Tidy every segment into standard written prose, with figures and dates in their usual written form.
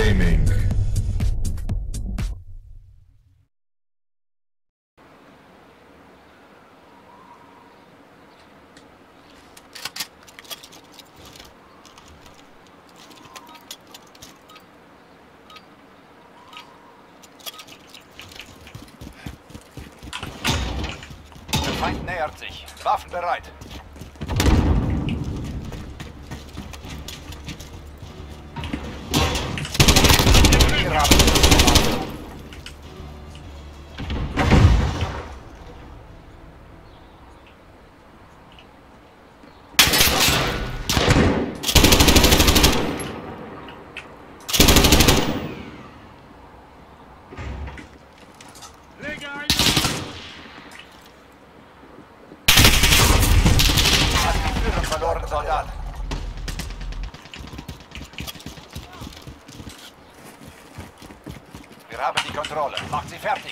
Gaming. Der Feind nähert sich. Waffen bereit. Verloren, Soldat. Wir haben die Kontrolle. Macht sie fertig.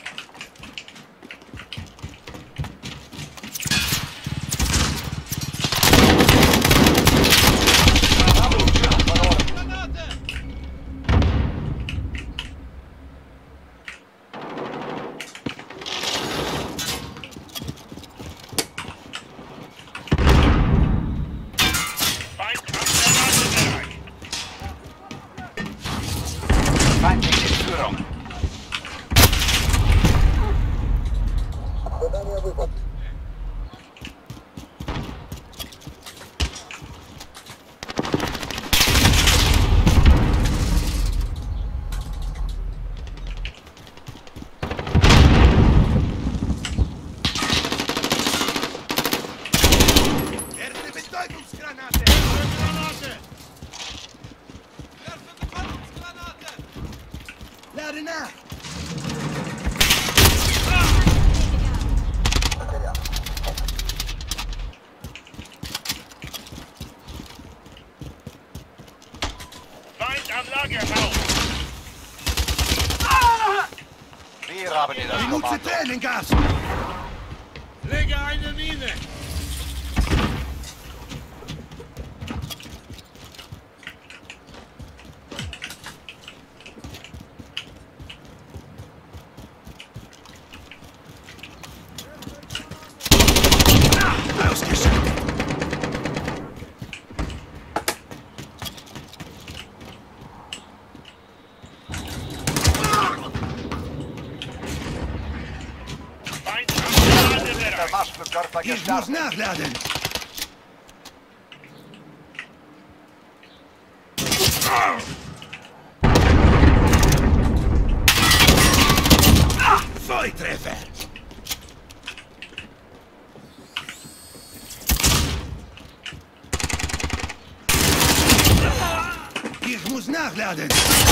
Feind liegt in Führung. Erste Betäubungsgranate! Granate! Erste Betäubungsgranate! Lade nach! Feind am Lagerhaus! Wir haben hier das Benutze Kommando. Tränengas! Lege eine Mine! Ausgeschaltet! Feind am Der Lagerbereich! Marschflugkörper Ich muss gestartet. nachladen! Volltreffer! Ich muss nachladen!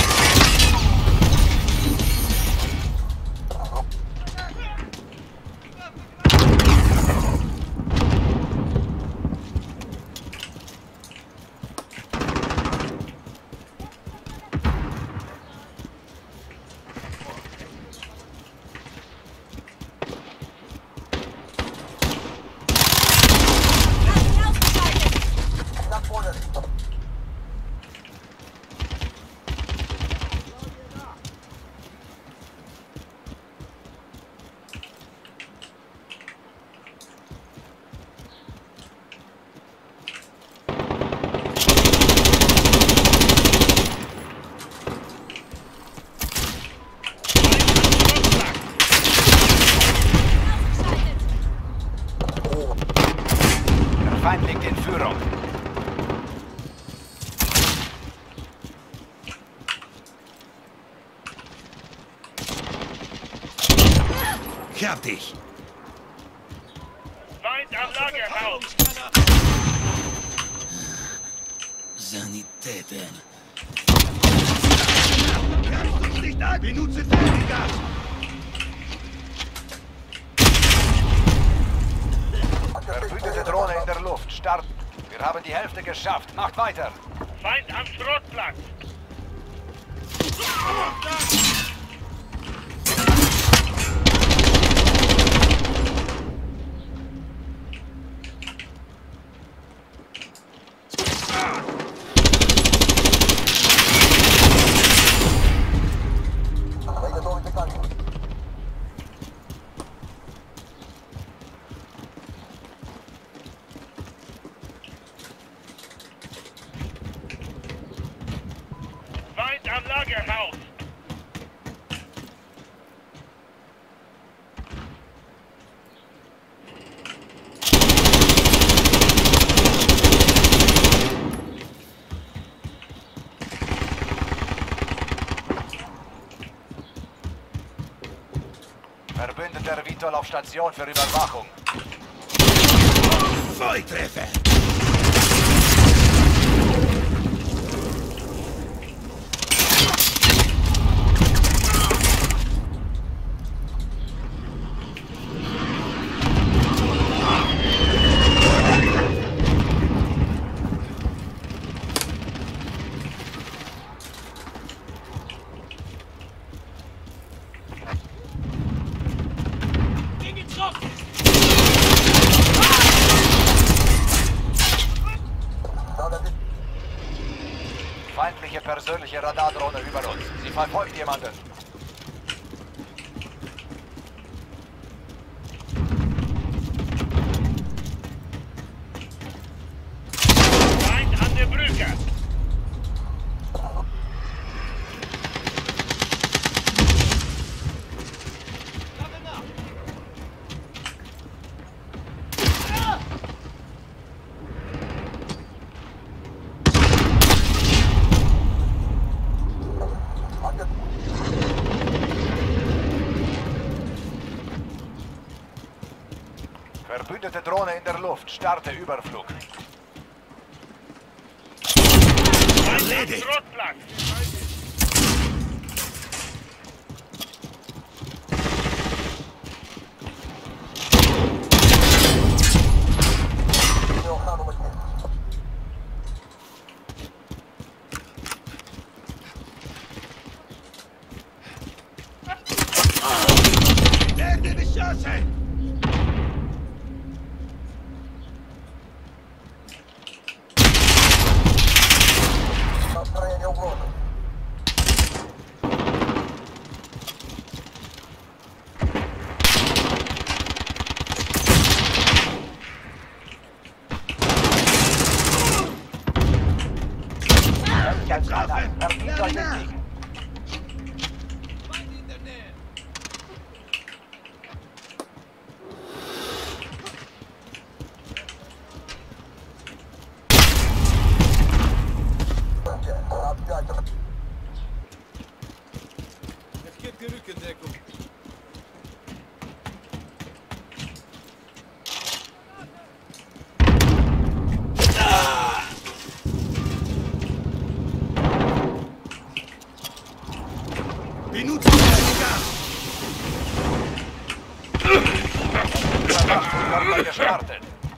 Der Feind liegt in Führung. Ich hab dich! Feind am Lagerhaus! Sanitäten! Kannst uns nicht an! Benutze Tränengas! Verbündete Drohne in der Luft. Starten. Wir haben die Hälfte geschafft. Macht weiter. Feind am Schrottplatz! Lager raus. Verbündeter Vitol auf Station für Überwachung. Volltreffer. Feindliche persönliche Radardrohne über uns. Sie verfolgt jemanden. Feind an der Brücke. Verbündete Drohne in der Luft. Starte Überflug. Feind am Erledigt. Schrottplatz. Werde beschossen. Getroffen. Verdient euch den Nach. Sieg. Es gibt die Rückendeckung. Benutze Gas. Überwachung gestartet.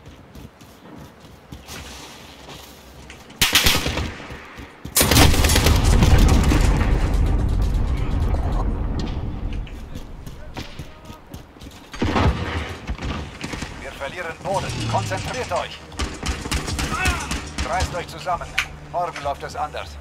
Wir verlieren Boden. Konzentriert euch. Reißt euch zusammen. Morgen läuft es anders.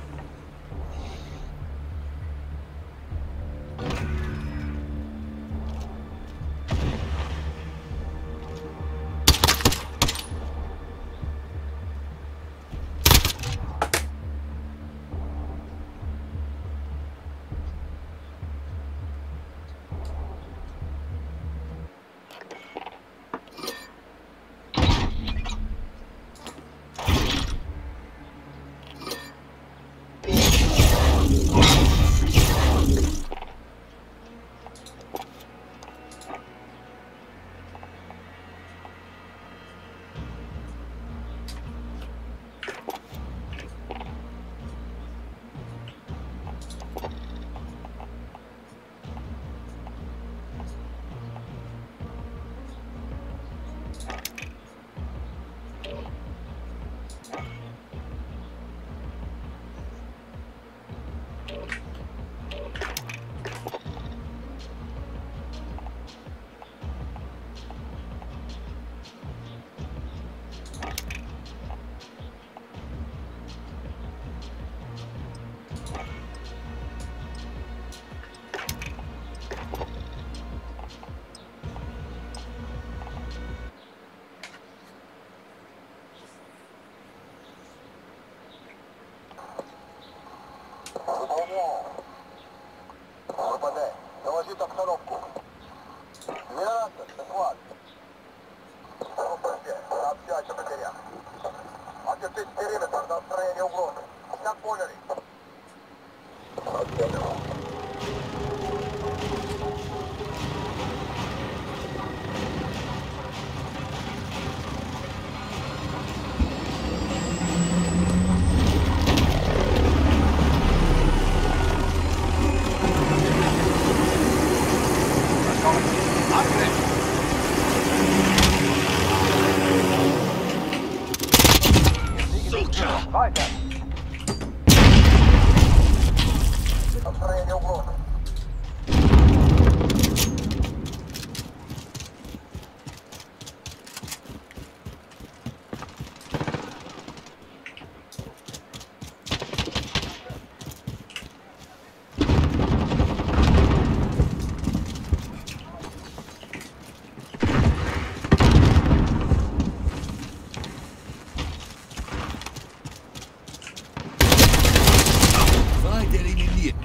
Feind eliminiert.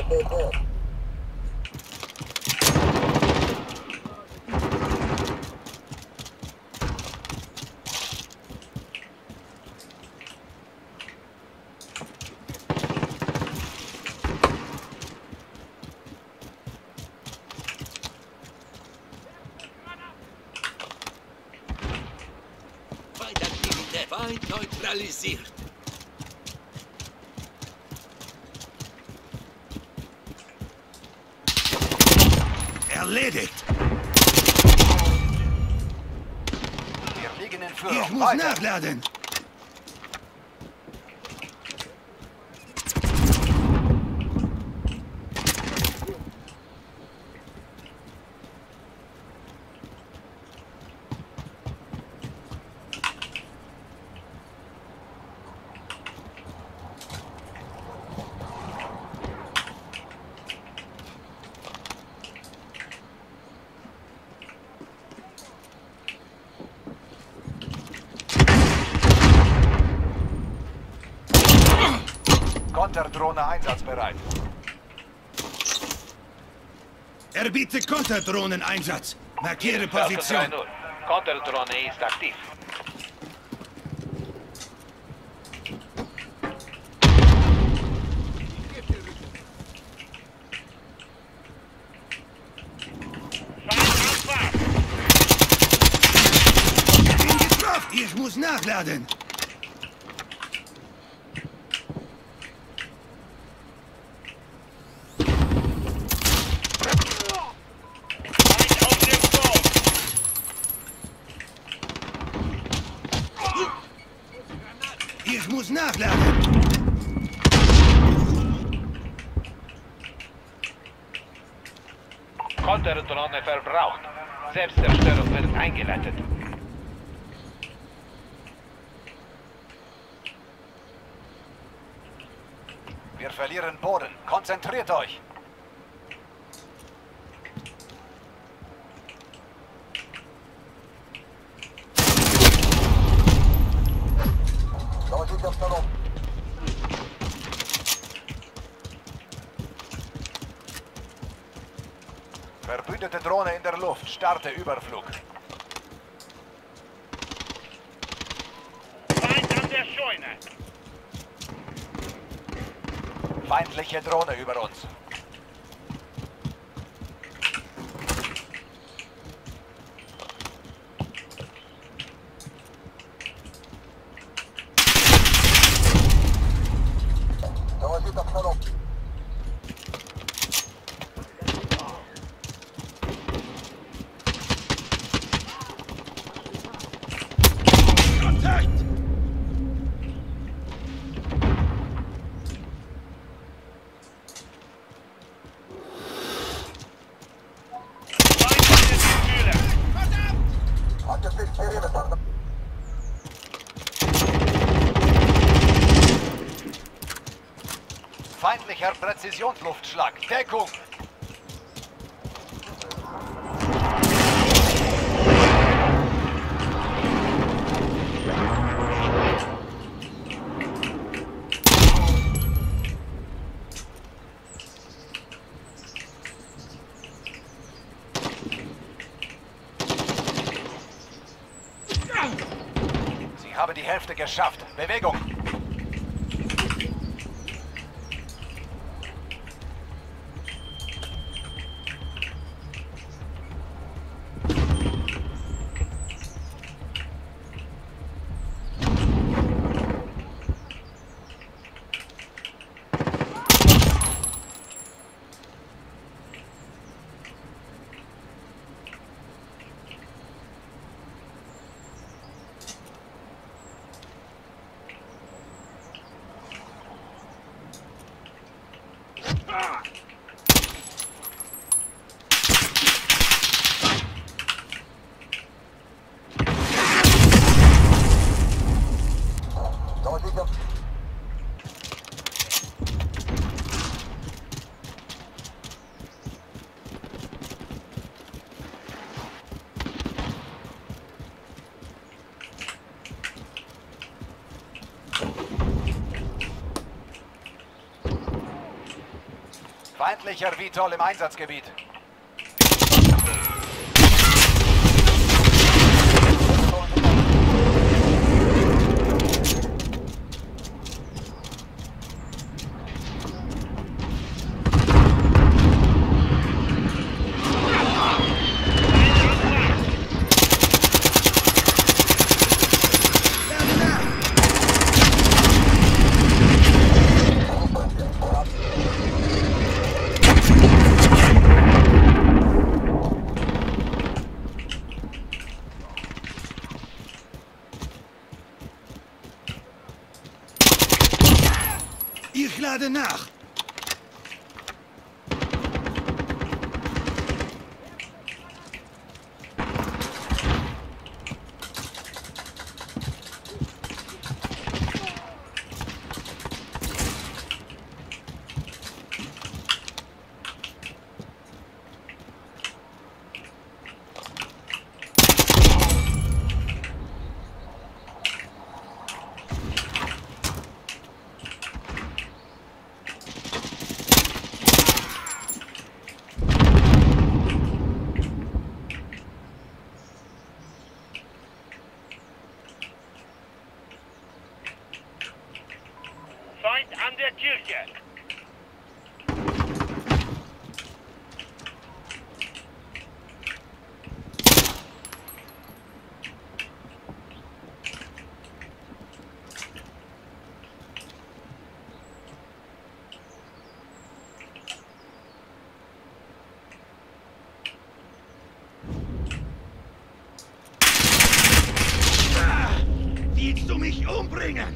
Feindaktivität. Feind neutralisiert. Erledigt. Wir liegen in Ich Führung. muss Weiter. nachladen. Konterdrohne einsatzbereit. Erbiete Konterdrohneneinsatz. Markiere Position. Konterdrohne ist aktiv. Feind Bin getroffen. Ich muss nachladen. auf dem Turm. Ich muss nachladen. Konterdrohne verbraucht. Selbstzerstörung wird eingeleitet. Wir verlieren Boden. Konzentriert euch. Verbündete Drohne in der Luft. Starte Überflug. Feind an der Scheune. Feindliche Drohne über uns. Kontakt. Feind an der Türe. Feindlicher Präzisionsluftschlag. Deckung. Sie haben die Hälfte geschafft. Bewegung. Feindlicher VTOL im Einsatzgebiet. Ich lade nach. Feind an der Kirche. Willst du mich umbringen?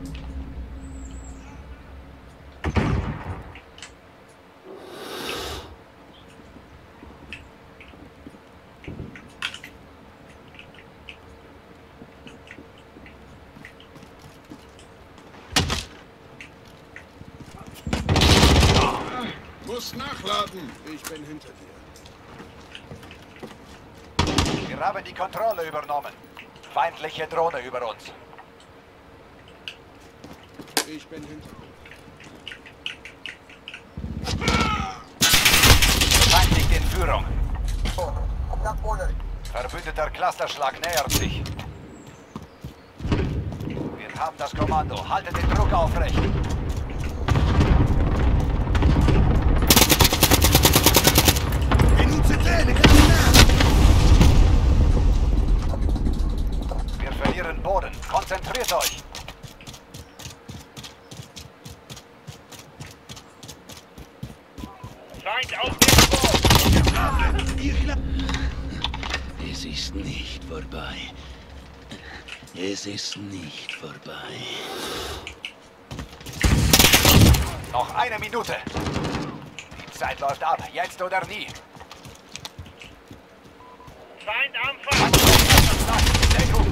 Muss nachladen. Ich bin hinter dir. Wir haben die Kontrolle übernommen. Feindliche Drohne über uns. Ich bin hinter dir. Feind liegt in Führung. Verbündeter Clusterschlag nähert sich. Wir haben das Kommando. Haltet den Druck aufrecht. Benutze Träne, Kandidat! Wir verlieren Boden. Konzentriert euch. Feind auf dem Boot. Es ist nicht vorbei. Es ist nicht vorbei. Noch eine Minute. Die Zeit läuft ab. Jetzt oder nie. Feind am Feind. Deckung.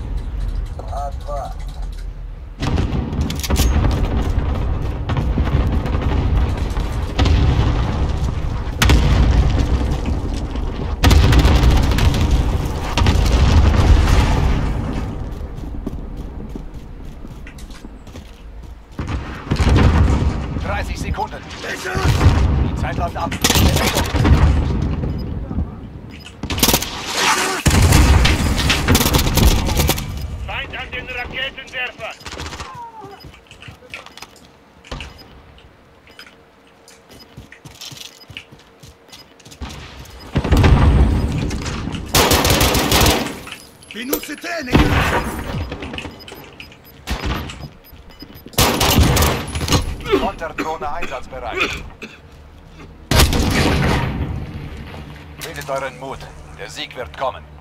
Sekunden. Die Zeit läuft ab. Feind an den Raketenwerfer. Benutze Träne! Konterdrohne einsatzbereit. Bildet euren Mut. Der Sieg wird kommen.